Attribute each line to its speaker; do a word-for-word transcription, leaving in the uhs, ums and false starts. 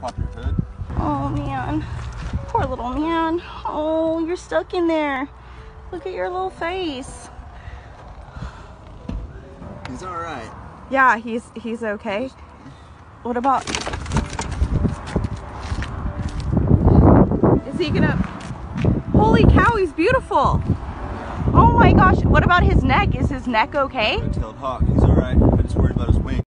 Speaker 1: pop your hood.
Speaker 2: Oh man, poor little man. Oh, you're stuck in there. Look at your little face.
Speaker 1: He's all right.
Speaker 2: Yeah, he's he's okay. What about? Is he gonna? Holy cow, he's beautiful. Oh my gosh, what about his neck? Is his neck okay?
Speaker 1: Red-tailed hawk. He's all right. I just worried about his wings.